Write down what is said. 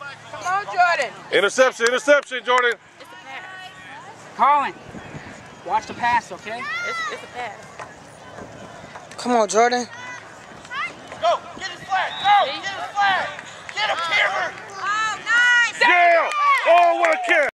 Come on, Jordan. Interception, interception, Jordan. It's a pass. Colin, watch the pass, okay? It's a pass. Come on, Jordan.